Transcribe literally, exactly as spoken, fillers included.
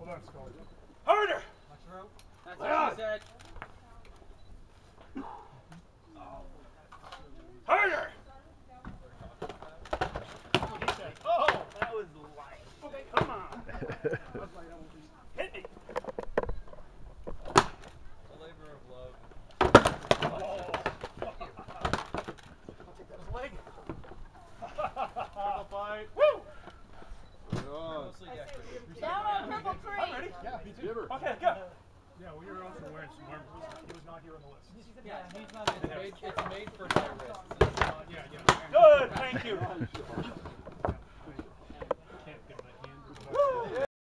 Hold on, Skjlldr. Harder! Watch the rope. That's what she said. Harder! Oh, that was light. Okay, come on. Hit me. A labor of love. Oh. I'll take that as a leg. Triple fight. Woo! Mostly decorative. Down on triple three. I'm ready. Yeah, me too. Okay, go. Yeah, well, you're also wearing some armor. He was not here on the list. Yeah, he's not. It's made. It's made for high risk. It's not, Yeah, yeah. Good, thank you.